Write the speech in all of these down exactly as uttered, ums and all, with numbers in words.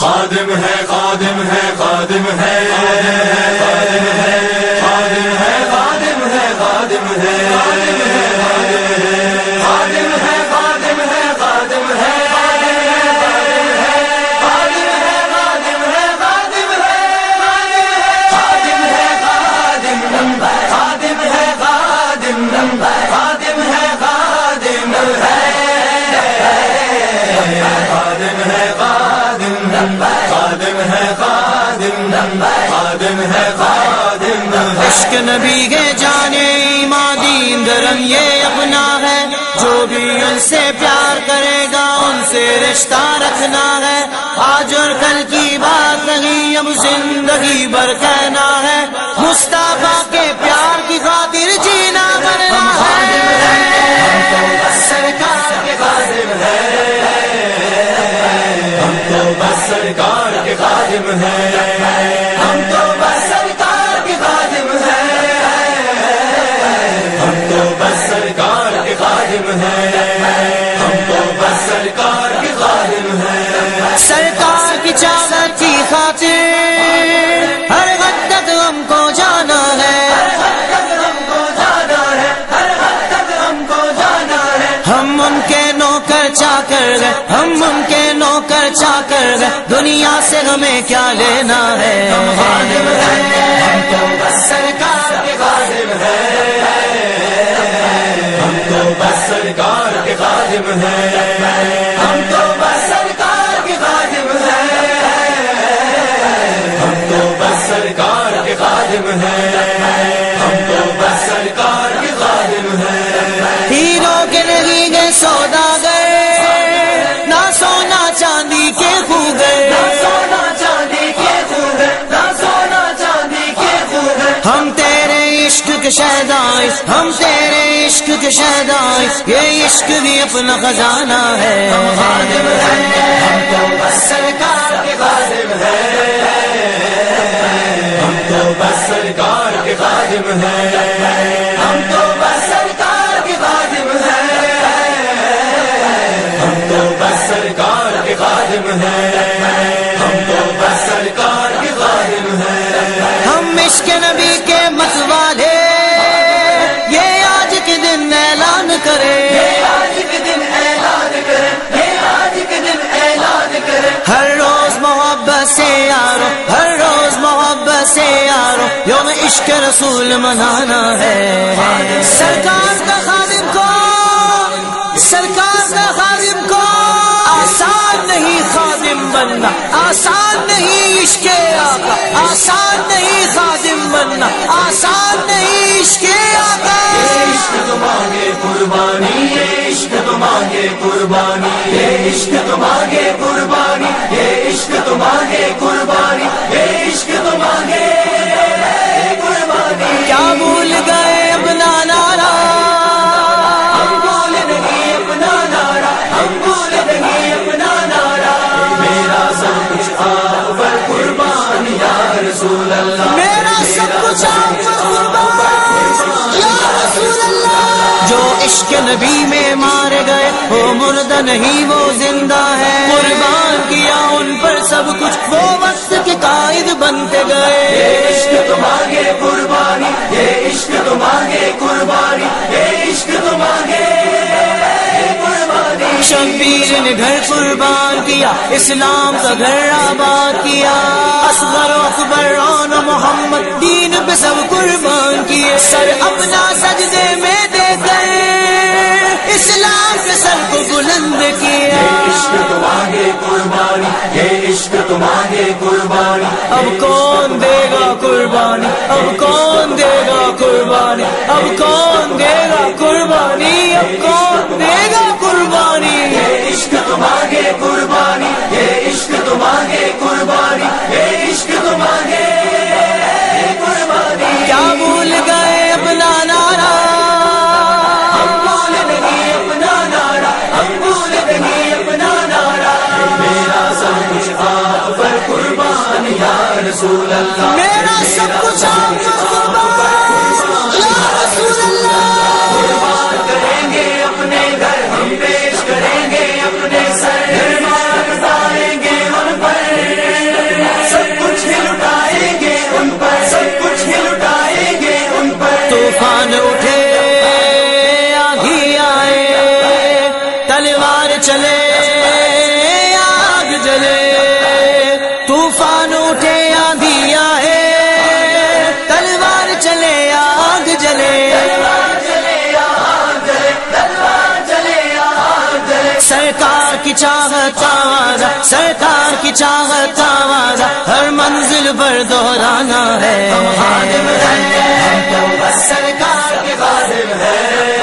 خادم ہے خادم ہے خادم ہے خادم ہے خادم ہے خادم ہے خادم ہے خادم ہے خادم ہے خادم ہے عشق نبی کے جانے ایمان دین دھرم یہ اپنا ہے، جو بھی ان سے پیار کرے گا ان سے رشتہ رکھنا ہے، آج اور کل کی بات نہیں اب زندگی بھر کہنا ہے، مصطفیٰ کے پیار کی خاطر جینا مرنا ہے، سرکار کے خادم ہے، ہم تو بس سرکار کے خادم ہیں، ہم تو بس سرکار کے خادم ہیں، ہم تو بس سرکار کے خادم ہیں، ہم تو بس سرکار کے خادم ہیں، سرکار کی چاہت کی خاطر ہر حد تک ہم کو جانا ہے، ہم کو جانا ہے، ہر حد تک ہم کو جانا ہے، ہم ان کے نوکر چاکر گئے، ہم ان کے نوکر چاکر گئے، دنیا سے ہمیں کیا لینا ہے، ہم خادم ہیں، ہم تو بس سرکار کے خادم ہیں، ہم تو بس سرکار کے خادم ہیں، ہم تو بس سرکار کے خادم ہیں، ہم تو بس سرکار کے خادم ہیں، ہم تو بس سرکار کے خادم ہیں، ہیرو کے نہیں گئے سوداگر، نہ سونا چاندی کے خو گئے، نہ سونا چاندی کے خون ہے، نہ سونا چاندی کے خون ہے، ہم تیرے عشق کے شہدائیں، ہم تیرے عشق کے شہدائیں، یہ عشق بھی اپنا خزانہ ہے، ہم خادم ہیں، ہم تو بس سرکار کے خادم ہیں، ہم تو بس سرکار کے خادم ہیں، ہم تو بس سرکار کے خادم ہیں، ہم تو بس سرکار کے خادم ہیں، ہم تو بس سرکار کے خادم ہیں، ہم عشق نبی کے متوالے یہ آج کے دن اعلان کرے، یہ آج کے دن اعلان کرے، یہ آج کے دن اعلان کرے، ہر روز محبت سے یارو، ہر روز محبت سے یارو، یوم عشق رسول منانا ہے، سرکار کا خادم کو، سرکار کا خادم کو آسان نہیں خادم بننا، آسان نہیں عشق آقا، آسان نہیں خادم بننا، آسان نہیں عشق آقا، یہ عشق تو مانگے قربانی، یہ عشق تو مانگے قربانی، یہ عشق تو مانگے قربانی، یہ عشق تو مانگے قربانی، یہ عشق تو مانگے قربانی، کیا بھول گئے اپنا نعرہ، ہم بھول نہیں اپنا نعرہ، ہم بھول نہیں اپنا نعرہ، میرا سب کچھ آپ پر قربان یا رسول اللہ، میرا سب کچھ آپ پر قربان یا رسول اللہ، جو عشق نبی میں مارے گئے وہ مردہ نہیں وہ زندہ ہے، قربان کیا ان پر سب کچھ وہ وقت کے قائد بنتے گئے، یہ عشق تو مانگے قربانی، یہ عشق تو مانگے قربانی، یہ عشق تو مانگے قربانی، شبیر نے گھر قربان کیا، اسلام کا گھر آباد کیا، اصغر و اکبر و محمد دین پہ سب قربان کیے، سر اپنا سجدے میں دے کر اسلام کے سر کو بلند کیا، یہ عشق تو مانگے قربانی، یہ عشق تو مانگے قربانی، اب کون دے گا قربانی، اب کون دے گا قربانی، اب کون دے گا قربانی، اب کون دے گا قربانی، یہ عشق تو مانگے قربانی، یہ عشق تو مانگے قربانی، یہ عشق تو مانگے قربانی، کیا بھول گئے اپنا نعرہ، ہم بھول نہیں اپنا نعرہ، ہم بھول نہیں اپنا نعرہ، میرا سب کچھ آپ پر قربان یا رسول اللہ، میرا سب کچھ آپ پر قربان یا رسول اللہ، قربان کریں گے اپنے گھر، ہم پیش کریں گے اپنے سر، ڈالیں گے ان پر کی چاہت آوازہ سرکار کی چاہت آوازہ ہر منزل پر دہرانا ہے ہم خادم ہیں ہم تو بس سرکار کے خادم ہیں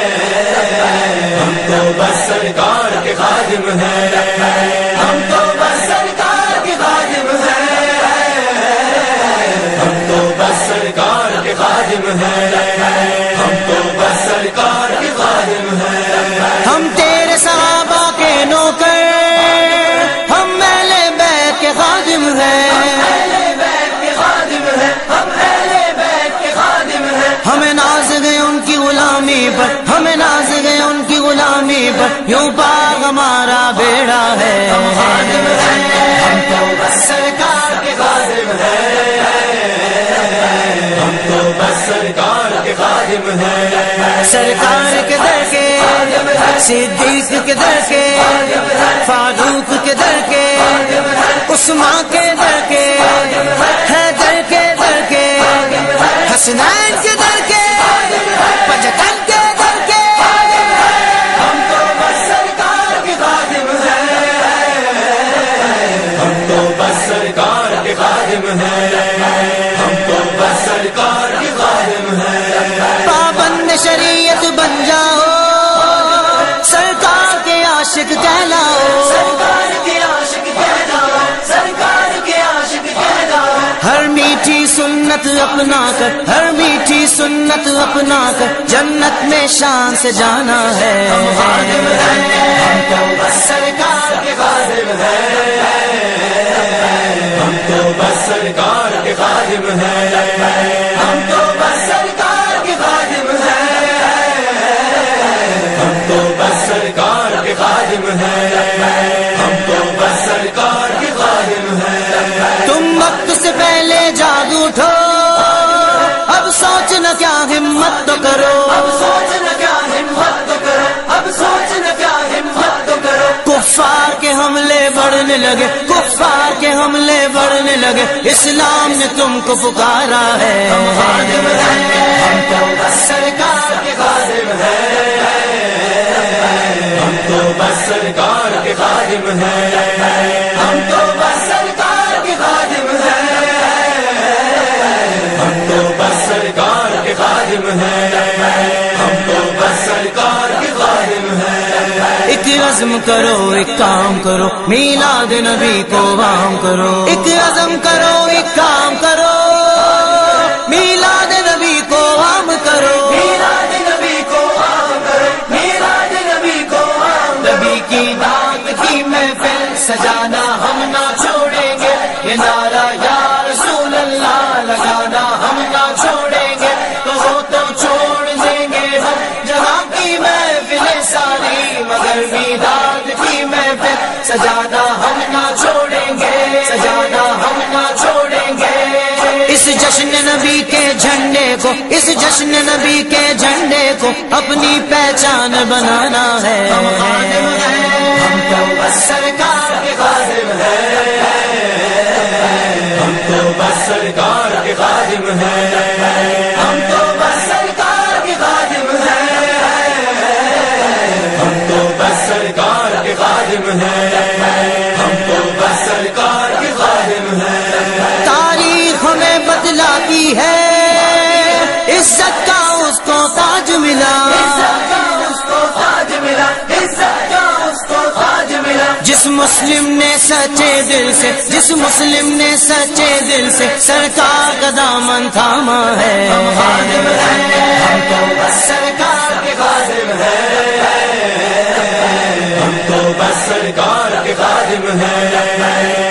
ہم تو بس سرکار کے خادم ہیں ہم تو بس سرکار کے خادم ہیں ہم تو بس سرکار کے خادم ہیں ہم تو بس سرکار کے خادم ہیں ہم تیرے صحابہ کے نوکر ہم اہل بیت کے خادم ہیں ہمیں ناز گئے ان کی غلامی پر ہمیں ناز گئے ان کی غلامی پر یوں پاک ہمارا بیڑا ہے ہم خادم ہیں ہم تو بس سرکار کے خادم ہیں ہم تو بس سرکار کے خادم ہیں سرکار کے در کے صدیق کے در کے فاروق کے در کے عثمان کے در کے حیدر کے در کے حسنین کے در کے پچکن کے در کے ہم تو بس سرکار کے خادم ہیں ہم تو بس سرکار کے خادم ہیں ہم تو بس سرکار کے خادم ہیں پابند شریعت بن جاؤ سرکار کے عاشق کہلاؤ سرکار کے عاشق کہلاؤ سرکار کے عاشق کہلاؤ ہر میٹھی سنت اپنا کر ہر میٹھی سنت اپنا کر جنت میں شان سے جانا ہے ہم خادم ہیں ہم تو بس سرکار کے خادم ہیں ہم تو بس سرکار کے خادم ہیں ہم تو بس سرکار کے خادم ہیں ہم تو بس سرکار کے خادم ہیں ہم تو بس سرکار کے خادم ہیں تم وقت سے پہلے جاگ اٹھو اب سوچنا کیا ہمت تو کرو اب سوچنا کیا ہمت تو کرو اب سوچنا کیا ہمت تو کرو کفار کے حملے بڑھنے لگے کفار کے حملے بڑھنے لگے اسلام نے تم کو پکارا ہے ہم خادم ہیں ہم تو بس سرکار کے خادم ہیں ہم تو بس سرکار کے خادم ہیں ہم تو بس سرکار کے خادم ہیں ہم تو بس سرکار کے خادم ہیں ہم تو بس سرکار کے خادم ہیں ایک عزم کرو ایک کام کرو میلاد نبی کو عام کرو ایک عزم کرو ایک کام کرو میلاد نبی کو عام کرو میلاد نبی کو عام کرو میلاد نبی کو عام نبی کی داد کی محفل سجانا ہم نہ چھوڑیں گے یہ نعرہ یا رسول اللہ لگانا ہم نہ چھوڑیں گے تو وہ تو چھوڑ دیں گے ہم جہاں کی محفل ساری مگر میلاد کی محفل سجانا ہم نہ چھوڑیں گے سجانا ہم نہ چھوڑیں گے اس جشن نبی کے جھنڈے کو اس جشن نبی کے جھنڈے کو اپنی پہچان بنانا ہے ہم خادم ہیں ہم تو بس سرکار کے خادم ہیں ہم تو بس سرکار کے خادم ہیں ہم تو بس سرکار کے خادم ہیں ہم تو بس سرکار کے خادم ہیں ہم تو بس سرکار کے خادم ہیں تاریخ ہمیں بتلاتی ہے عزت کا اس کو تاج ملا عزت کا اس کو تاج ملا عزت کا اس کو تاج ملا جس مسلم نے سچے دل سے جس مسلم نے سچے دل سے سرکار کا دامن تھاما ہے ہم خادم ہیں ہم تو بس سرکار کے خادم ہیں ہم تو بس سرکار کے خادم ہیں